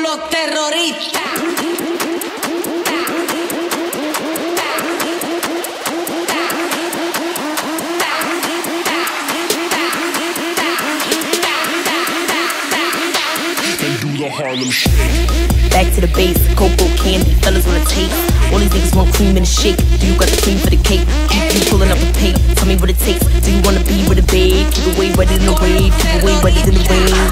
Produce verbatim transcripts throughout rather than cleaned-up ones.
los terroristas. Harlem Shake. Back to the base, cocoa candy, fellas wanna taste. All these niggas want cream in a shake. Do you got the cream for the cake? Keep you pulling up the pay. Tell me what it takes. Do you wanna be with a babe? Keep it way wetter than the wave. Keep it way wetter than the wave.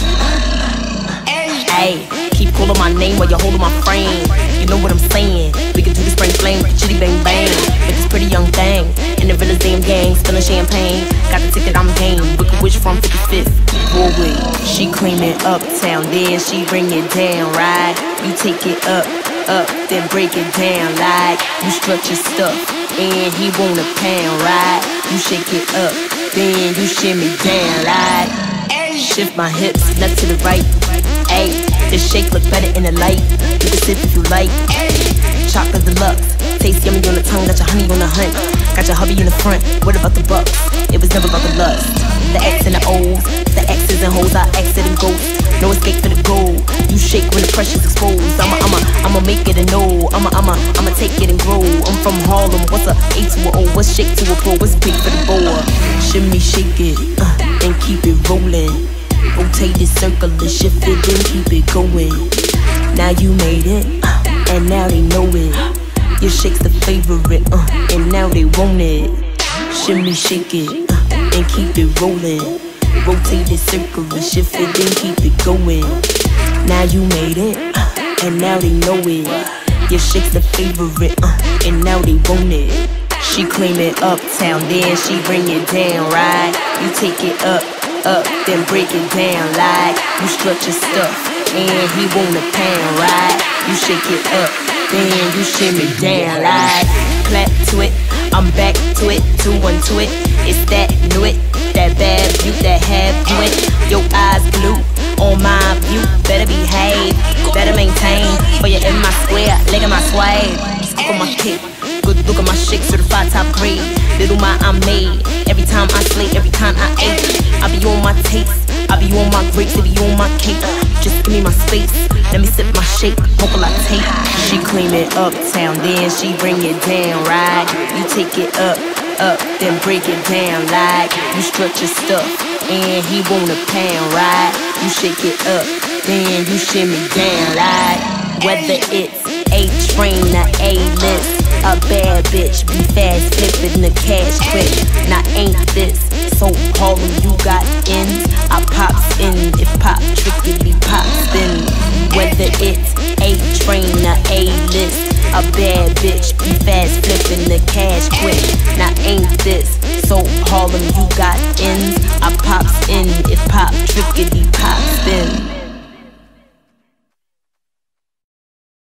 Hey, keep calling my name while you're holding my frame. You know what I'm saying? We can do the spring flame, chitty bang bang. With this pretty young thing in the realest damn gang, spilling champagne. Got the ticket, I'm game. Wicked Witch from fifty-fifth. Broadway, she clean it uptown, then she bring it down, right? You take it up, up, then break it down, like you stretch your stuff, and he want a pound, right? You shake it up, then you shimmy down, like shift my hips left to the right. Ayy, this shake look better in the light. You can sip if you like. Chocolate deluxe, taste yummy on the tongue, got your honey on the hunt. Got your hubby in the front, what about the bucks? It was never about the lust. The X and the O's, the X's and hoes, I exit and ghost. No escape for the goal. You shake when the pressure's exposed. I'ma, I'ma, I'ma make it a no. I'ma, I'ma, I'ma take it and grow. I'm from Harlem, what's a A to a O? What's shake to a pro? What's big for the boa? Shimmy, shake it, uh, and keep it rolling. Rotate it, circle it, shift it, then keep it going. Now you made it, uh, and now they know it. Your shake's the favorite, uh, and now they want it. Shimmy, shake it, uh, and keep it rolling. Rotate it, circle it, shift it, then keep it going. Now you made it, uh, and now they know it. Your shake's the favorite, uh, and now they want it. She claim it uptown, then she bring it down, right? You take it up, up, then break it down, like you stretch your stuff, and he want a pound, right? You shake it up, then you shimmy down, like clap to it, I'm back to it, two one to it. It's that new it, that bad view that have you it. Your eyes blue on my view, better behave, better maintain. For you in my square, leg in my swag, just cook on my kick. Good look at my shake, certified top grade. Little my I made, every time I slay, every time I ate. I be on my taste, I be on my grapes, I be on my cake. Just give me my space, let me sip my shake, vocal I take. She claim it uptown, then she bring it down, right? You take it up, up, then break it down, like you stretch your stuff, and he want a pound, right? You shake it up, then you shimmy down, like whether it's A-Train or A-List. A bad bitch, be fast, flipping the cash quick. Now ain't this so Harlem, you got ends? I pops in, if pop trickily pops then. Whether it's A-Train or A-List. A bad bitch, be fast, flipping the cash quick. Now ain't this so Harlem, you got ends? I pops in, if pop trickily pops